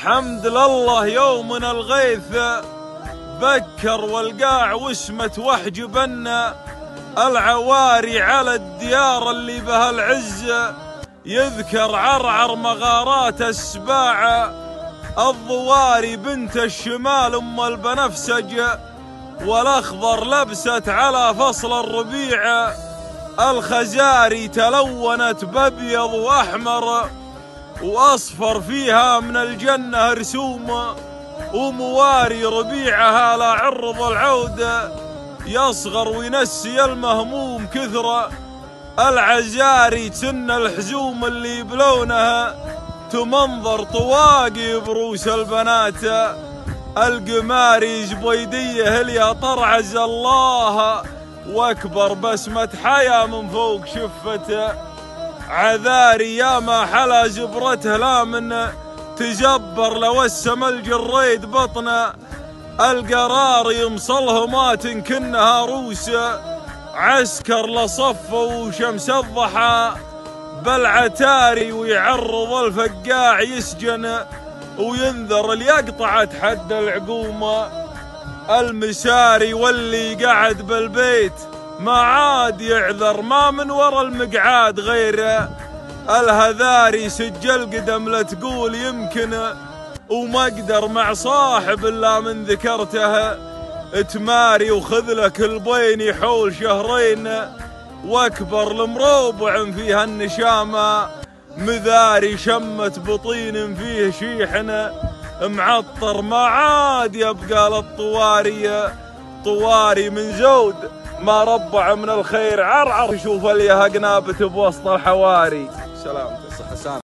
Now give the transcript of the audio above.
حمد لله يومنا الغيث بكر والقاع وسمت وحجبنا العواري على الديار اللي بها العز يذكر عرعر مغارات السباع الضواري بنت الشمال ام البنفسج والاخضر لبست على فصل الربيع الخزاري تلونت بابيض واحمر واصفر فيها من الجنه رسوم ومواري ربيعها لا عرض العود يصغر وينسي المهموم كثره العزاري تسن الحزوم اللي بلونها تمنظر طواقي بروس البنات القماري زبيديه اللي طرعز الله واكبر بسمه حياه من فوق شفته عذاري يا ما حلا زبرته لا من تجبر لو السم الجريد بطنه القراري مصلهمات كنها روس عسكر لصفه وشمس الضحى بالعتاري ويعرض الفقاع يسجن وينذر اللي قطعت حد العقومه المساري واللي قعد بالبيت ما عاد يعذر ما من ورا المقعاد غيره الهذاري سجل قدم لا تقول يمكن وما اقدر مع صاحب الا من ذكرته تماري وخذ لك البين حول شهرين واكبر المروبع فيها النشامه مذاري شمت بطين فيه شيحن معطر ما عاد يبقى للطواري طواري من زود ما ربع من الخير عرعر شوف اليها قنابته بوسط الحواري. سلامتك.